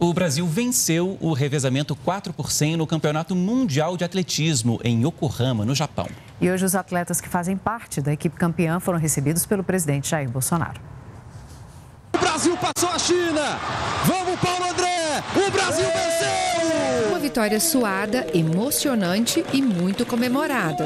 O Brasil venceu o revezamento 4x100 no Campeonato Mundial de Atletismo em Yokohama, no Japão. E hoje os atletas que fazem parte da equipe campeã foram recebidos pelo presidente Jair Bolsonaro. O Brasil passou a China! Vamos, Paulo André! O Brasil venceu! Uma vitória suada, emocionante e muito comemorada.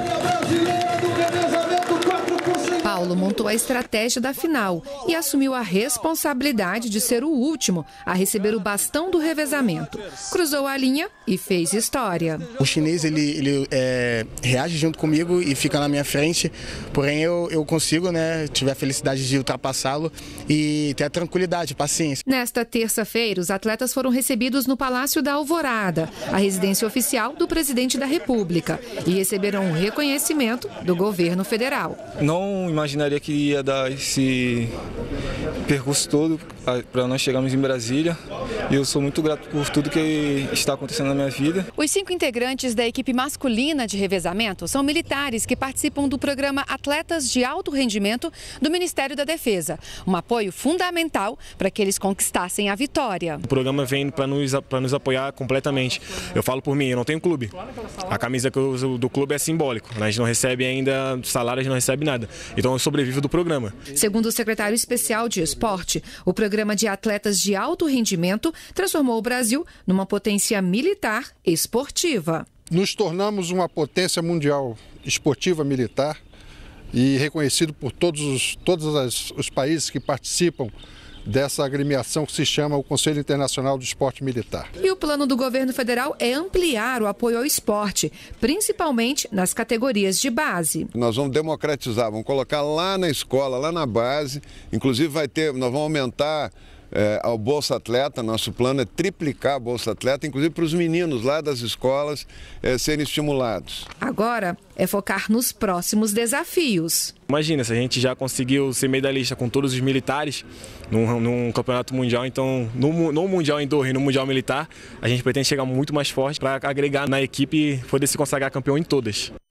Paulo montou a estratégia da final e assumiu a responsabilidade de ser o último a receber o bastão do revezamento. Cruzou a linha e fez história. O chinês, ele reage junto comigo e fica na minha frente, porém eu consigo, tive a felicidade de ultrapassá-lo e ter a tranquilidade, paciência. Nesta terça-feira, os atletas foram recebidos no Palácio da Alvorada, a residência oficial do presidente da República, e receberam um reconhecimento do governo federal. Não imaginaria que ia dar esse percurso todo para nós chegarmos em Brasília. E eu sou muito grato por tudo que está acontecendo na minha vida. Os 5 integrantes da equipe masculina de revezamento são militares que participam do programa Atletas de Alto Rendimento do Ministério da Defesa. Um apoio fundamental para que eles conquistassem a vitória. O programa vem para nos apoiar completamente. Eu falo por mim, eu não tenho clube. A camisa que eu uso do clube é simbólico. A gente não recebe ainda salário, a gente não recebe nada. Então eu sobrevivo do programa. Segundo o secretário especial de esporte, o programa de atletas de alto rendimento transformou o Brasil numa potência militar esportiva. Nos tornamos uma potência mundial esportiva militar e reconhecido por todos os países que participam dessa agremiação que se chama o Conselho Internacional do Esporte Militar. E o plano do governo federal é ampliar o apoio ao esporte, principalmente nas categorias de base. Nós vamos democratizar, vamos colocar lá na escola, lá na base, inclusive nós vamos aumentar ao Bolsa Atleta. Nosso plano é triplicar a Bolsa Atleta, inclusive para os meninos lá das escolas serem estimulados. Agora é focar nos próximos desafios. Imagina, se a gente já conseguiu ser medalhista com todos os militares num campeonato mundial, então no Mundial Indoor e no Mundial Militar, a gente pretende chegar muito mais forte para agregar na equipe e poder se consagrar campeão em todas.